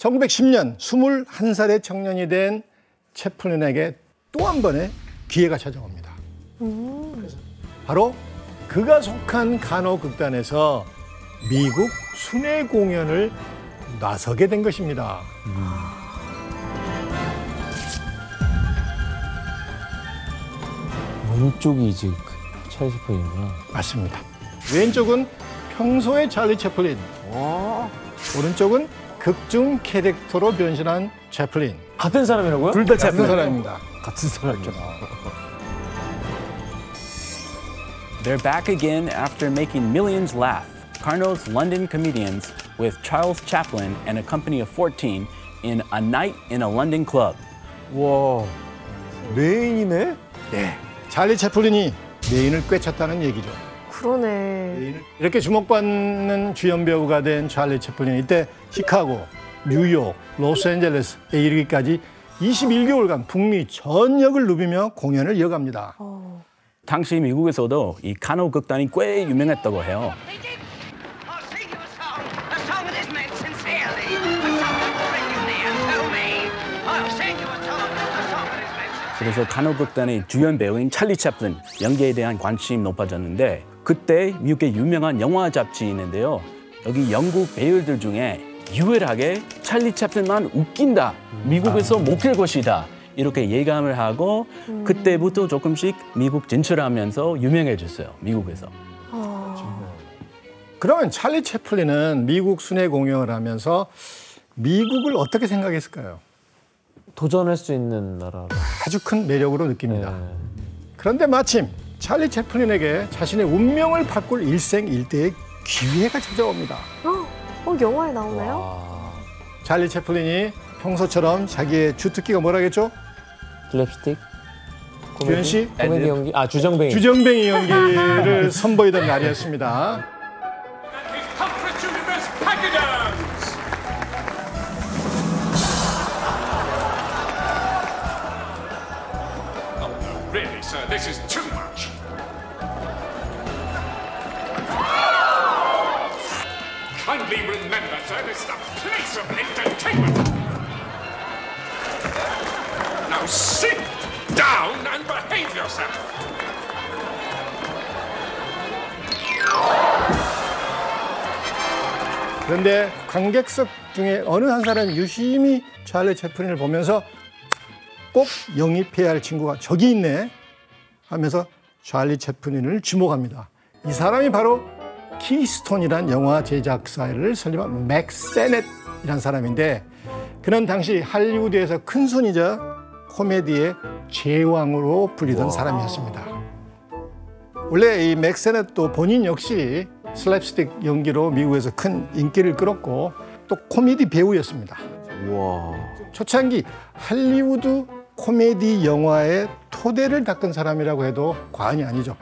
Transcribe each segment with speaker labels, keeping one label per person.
Speaker 1: 1910년 21살의 청년이 된 채플린에게 또 한 번의 기회가 찾아옵니다. 바로 그가 속한 카노 극단에서 미국 순회 공연을 나서게 된 것입니다.
Speaker 2: 왼쪽이 이제 찰리 채플린이구나.
Speaker 1: 맞습니다. 왼쪽은 평소의 찰리 채플린, 오른쪽은 극중 캐릭터로 변신한 채플린.
Speaker 2: 같은 사람이라고요?
Speaker 1: 둘 다 같은 사람입니다.
Speaker 2: 같은 사람이죠.
Speaker 3: They're back again after making millions laugh. Carnot's London comedians with Charles Chaplin and a company of 14 in A Night in a London Club.
Speaker 2: 와, 메인이네?
Speaker 1: 네, 찰리 채플린이 메인을 꿰찼다는 얘기죠.
Speaker 4: 그러네.
Speaker 1: 이렇게 주목받는 주연 배우가 된 찰리 채플린이 이때 시카고, 뉴욕, 로스앤젤레스에 이르기까지 21개월간 북미 전역을 누비며 공연을 이어갑니다.
Speaker 3: 당시 미국에서도 이 카노 극단이 꽤 유명했다고 해요. 그래서 카노 극단의 주연 배우인 찰리 채플린 연기에 대한 관심이 높아졌는데 그때 미국의 유명한 영화 잡지 있는데요. 여기 영국 배우들 중에 유일하게 찰리 채플린만 웃긴다. 미국에서 못할 것이다. 이렇게 예감을 하고 그때부터 조금씩 미국 진출하면서 유명해졌어요. 미국에서.
Speaker 1: 그러면 찰리 채플린은 미국 순회 공연을 하면서 미국을 어떻게 생각했을까요?
Speaker 2: 도전할 수 있는 나라.
Speaker 1: 아주 큰 매력으로 느낍니다.
Speaker 2: 네.
Speaker 1: 그런데 마침 찰리 채플린에게 자신의 운명을 바꿀 일생일대의 기회가 찾아옵니다.
Speaker 4: 영화에 나오나요?
Speaker 2: 와.
Speaker 1: 찰리 채플린이 평소처럼 자기의 주특기가 뭐라겠죠?
Speaker 2: 슬랩스틱?
Speaker 1: 주현 씨?
Speaker 2: 코미디 연기? 아, 주정뱅이.
Speaker 1: 주정뱅이 연기를 선보이던 날이었습니다.
Speaker 5: Really, sir, this is too much. Kindly remember, sir, this is a place of entertainment. Now sit down and behave yourself.
Speaker 1: 그런데 관객석 중에 어느 한 사람이 유심히 찰리 채플린을 보면서 꼭 영입해야 할 친구가 저기 있네 하면서 찰리 채플린을 주목합니다. 이 사람이 바로 키스톤이란 영화 제작사를 설립한 맥 세넷이라는 사람인데 그는 당시 할리우드에서 큰 손이자 코미디의 제왕으로 불리던 사람이었습니다. 원래 이 맥 세넷도 본인 역시 슬랩스틱 연기로 미국에서 큰 인기를 끌었고 또 코미디 배우였습니다.
Speaker 2: 와.
Speaker 1: 초창기 할리우드 코미디 영화의 토대를 닦은 사람이라고 해도 과언이 아니죠.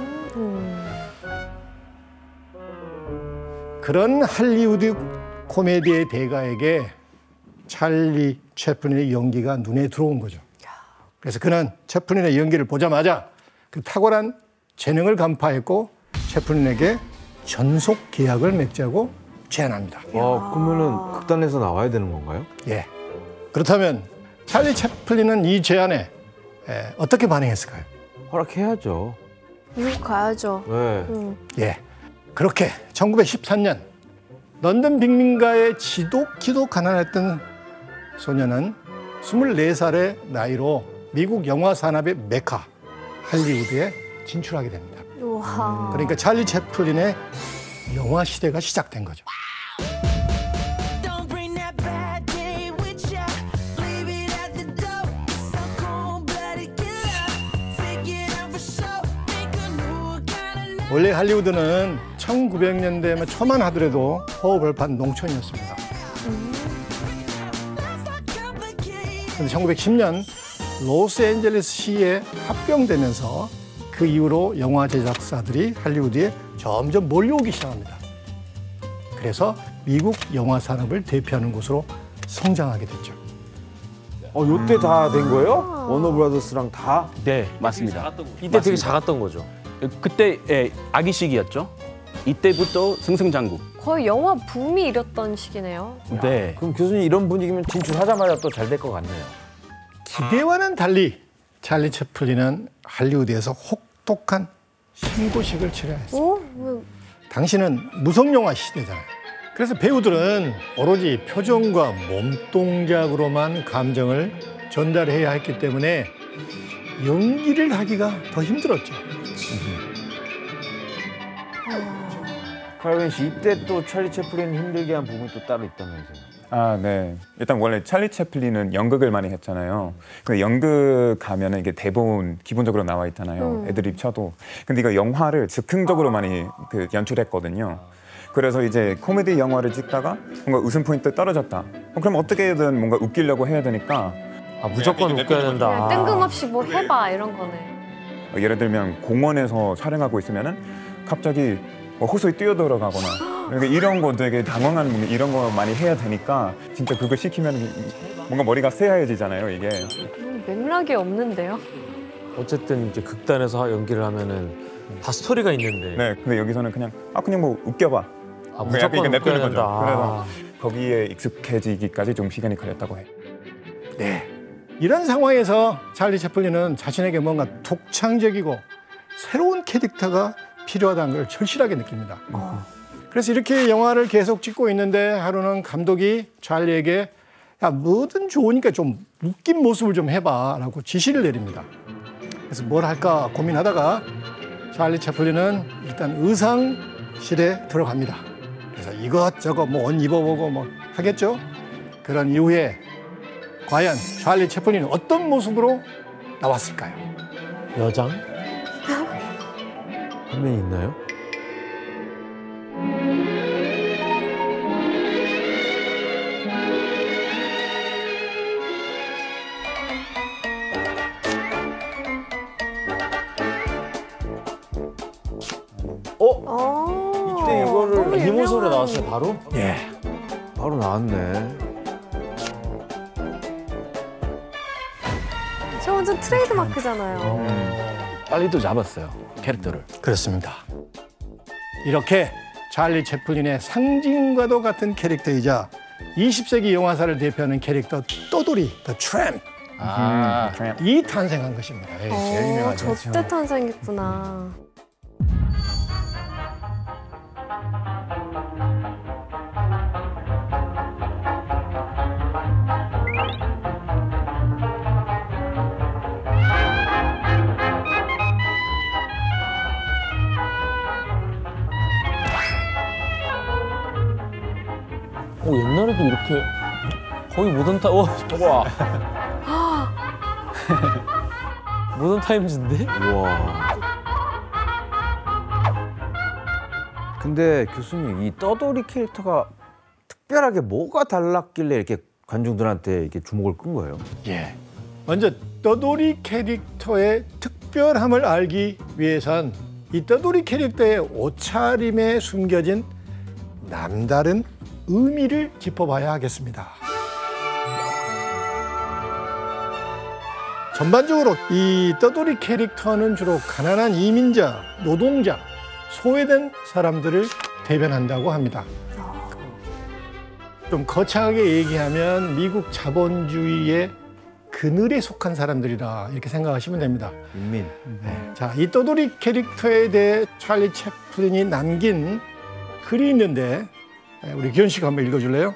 Speaker 1: 그런 할리우드 코미디의 대가에게 찰리 채플린의 연기가 눈에 들어온 거죠. 그래서 그는 채플린의 연기를 보자마자 그 탁월한 재능을 간파했고 채플린에게 전속 계약을 맺자고 제안합니다.
Speaker 6: 와, 그러면은 극단에서 나와야 되는 건가요?
Speaker 1: 예. 그렇다면 찰리 채플린은 이 제안에 어떻게 반응했을까요?
Speaker 6: 허락해야죠.
Speaker 4: 미국 가야죠.
Speaker 6: 네.
Speaker 1: 예. 그렇게 1913년 런던 빅민가의 지독히도 가난했던 소녀는 24살의 나이로 미국 영화 산업의 메카 할리우드에 진출하게 됩니다.
Speaker 4: 우와.
Speaker 1: 그러니까 찰리 채플린의 영화 시대가 시작된 거죠. 원래 할리우드는 1900년대에만 초만 하더라도 호흡을판 농촌이었습니다. 그런데 1910년 로스앤젤레스시에 합병되면서 그 이후로 영화 제작사들이 할리우드에 점점 몰려오기 시작합니다. 그래서 미국 영화 산업을 대표하는 곳으로 성장하게 됐죠.
Speaker 6: 요때 다 된 거예요? 워너브라더스랑 다?
Speaker 3: 네, 맞습니다.
Speaker 2: 이때 되게 작았던 거죠.
Speaker 3: 그때 아기 시기였죠. 이때부터 승승장구
Speaker 4: 거의 영화 붐이 일었던 시기네요.
Speaker 3: 네.
Speaker 6: 그럼 교수님 이런 분위기면 진출하자마자 또 잘 될 것 같네요.
Speaker 1: 기대와는 달리 찰리 채플린은 할리우드에서 혹독한 신고식을 치러야 했습니다.
Speaker 4: 어? 왜?
Speaker 1: 당시는 무성영화 시대잖아요. 그래서 배우들은 오로지 표정과 몸동작으로만 감정을 전달해야 했기 때문에 연기를 하기가 더 힘들었죠.
Speaker 6: 카이원 씨 이때 또 찰리 채플린 힘들게 한 부분이 또 따로 있다면서요.
Speaker 7: 아, 네. 일단 원래 찰리 채플린은 연극을 많이 했잖아요. 근데 연극 가면은 이게 대본 기본적으로 나와 있잖아요. 애드립 쳐도. 근데 이거 영화를 즉흥적으로 많이 연출했거든요. 그래서 이제 코미디 영화를 찍다가 뭔가 웃음 포인트 떨어졌다. 그럼 어떻게든 뭔가 웃기려고 해야 되니까
Speaker 2: 아, 무조건 웃겨야 된다.
Speaker 4: 그냥 뜬금없이 뭐 해봐 이런 거네.
Speaker 7: 예를 들면 공원에서 촬영하고 있으면은 갑자기 호수에 뛰어들어가거나 그러니까 이런 거 되게 당황한 이런 거 많이 해야 되니까 진짜 그거 시키면 뭔가 머리가 새하얘지잖아요 이게.
Speaker 4: 맥락이 없는데요.
Speaker 2: 어쨌든 이제 극단에서 연기를 하면은 다 스토리가 있는데.
Speaker 7: 네, 근데 여기서는 그냥 뭐 웃겨봐.
Speaker 2: 아, 무조건
Speaker 7: 이렇게
Speaker 2: 웃겨야
Speaker 7: 냅두는 거죠.
Speaker 2: 된다.
Speaker 7: 그래서 거기에 익숙해지기까지 좀 시간이 걸렸다고 해요.
Speaker 1: 네. 이런 상황에서 찰리 채플린은 자신에게 뭔가 독창적이고 새로운 캐릭터가 필요하다는 걸 절실하게 느낍니다. 그래서 이렇게 영화를 계속 찍고 있는데 하루는 감독이 찰리에게 야, 뭐든 좋으니까 좀 웃긴 모습을 좀 해봐라고 지시를 내립니다. 그래서 뭘 할까 고민하다가 찰리 채플린은 일단 의상실에 들어갑니다. 그래서 이것저것 뭐 옷 입어보고 뭐 하겠죠. 그런 이후에 과연 찰리 채플린은 어떤 모습으로 나왔을까요?
Speaker 2: 여장? 화면이 있나요?
Speaker 6: 이때 이거를
Speaker 4: 너무
Speaker 2: 이 모습으로
Speaker 4: 유명한-
Speaker 2: 나왔어요, 바로?
Speaker 1: 예.
Speaker 6: 바로 나왔네.
Speaker 4: 저 완전 트레이드 마크잖아요.
Speaker 3: 빨리도 잡았어요, 캐릭터를.
Speaker 1: 그렇습니다. 이렇게 찰리 채플린의 상징과도 같은 캐릭터이자 20세기 영화사를 대표하는 캐릭터 떠돌이, The Tramp, 이 탄생한 것입니다.
Speaker 3: 제일 유명하죠.
Speaker 4: 저때 탄생했구나.
Speaker 2: 옛날에도 이렇게 거의 모던 타임,
Speaker 6: 와.
Speaker 2: 모던 타임즈인데?
Speaker 6: 우와. 근데 교수님 이 떠돌이 캐릭터가 특별하게 뭐가 달랐길래 이렇게 관중들한테 이렇게 주목을 끈 거예요?
Speaker 1: 예. 먼저 떠돌이 캐릭터의 특별함을 알기 위해선 이 떠돌이 캐릭터의 옷차림에 숨겨진 남다른 의미를 짚어봐야 하겠습니다. 전반적으로 이 떠돌이 캐릭터는 주로 가난한 이민자, 노동자, 소외된 사람들을 대변한다고 합니다. 좀 거창하게 얘기하면 미국 자본주의의 그늘에 속한 사람들이다 이렇게 생각하시면 됩니다.
Speaker 6: 인민.
Speaker 1: 네. 자, 이 떠돌이 캐릭터에 대해 찰리 채플린이 남긴 글이 있는데 우리 기현 씨가 한번 읽어줄래요?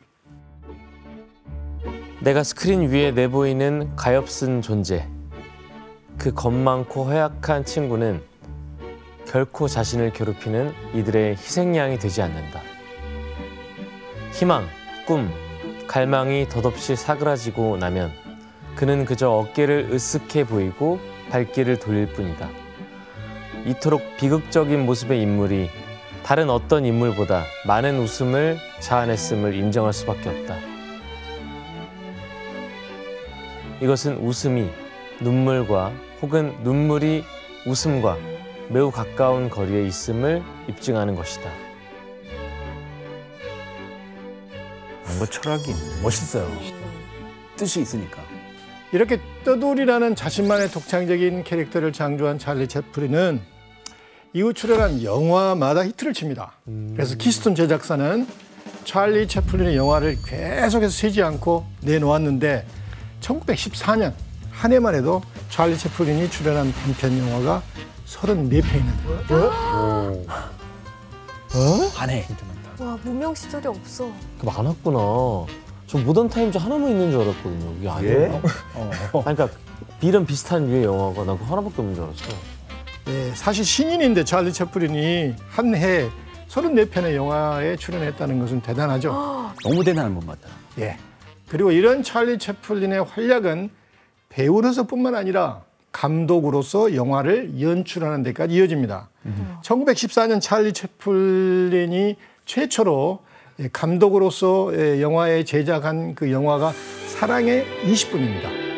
Speaker 2: 내가 스크린 위에 내보이는 가엾은 존재. 그 겁 많고 허약한 친구는 결코 자신을 괴롭히는 이들의 희생양이 되지 않는다. 희망, 꿈, 갈망이 덧없이 사그라지고 나면 그는 그저 어깨를 으쓱해 보이고 발길을 돌릴 뿐이다. 이토록 비극적인 모습의 인물이 다른 어떤 인물보다 많은 웃음을 자아냈음을 인정할 수밖에 없다. 이것은 웃음이 눈물과 혹은 눈물이 웃음과 매우 가까운 거리에 있음을 입증하는 것이다.
Speaker 3: 뭔가 철학이 있네. 멋있어요. 뜻이 있으니까.
Speaker 1: 이렇게 떠돌이라는 자신만의 독창적인 캐릭터를 창조한 찰리 채플린은 이후 출연한 영화마다 히트를 칩니다. 그래서 키스톤 제작사는 찰리 채플린의 영화를 계속해서 세지 않고 내놓았는데 1914년 한 해만 해도 찰리 채플린이 출연한 단편 영화가 34편이나 돼요.
Speaker 3: 한 해.
Speaker 4: 와, 무명 시절이 없어.
Speaker 2: 많았구나. 저 모던 타임즈 하나만 있는 줄 알았거든요. 이게 아니에요. 그러니까 이런 비슷한 류의 영화가 나 그거 하나밖에 없는 줄 알았어.
Speaker 1: 네, 사실 신인인데 찰리 채플린이 한 해 34편의 영화에 출연했다는 것은 대단하죠.
Speaker 3: 너무 대단한 것 같다.
Speaker 1: 예. 그리고 이런 찰리 채플린의 활약은 배우로서뿐만 아니라 감독으로서 영화를 연출하는 데까지 이어집니다. 1914년 찰리 채플린이 최초로 감독으로서 영화에 제작한 그 영화가 사랑의 20분입니다.